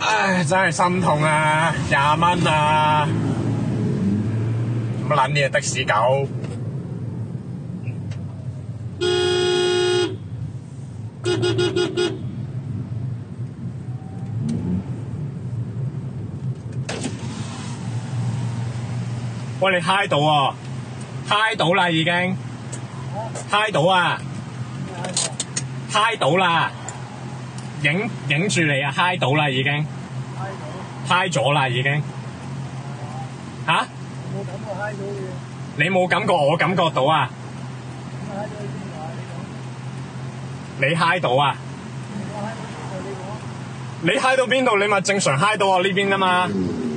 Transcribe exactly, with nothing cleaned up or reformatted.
唉，真係心痛啊！廿蚊啊！乜撚嘢的士狗？喂，你嗨到喎，嗨到啦已經，嗨到啊，嗨到啦，影影住你啊，嗨到啦已經，嗨咗啦已經，吓？ 冇感覺嗨到嘅。 你冇感覺，我感覺到啊。你嗨到啊？你嗨到邊度？你咪正常嗨到我呢邊啊嘛。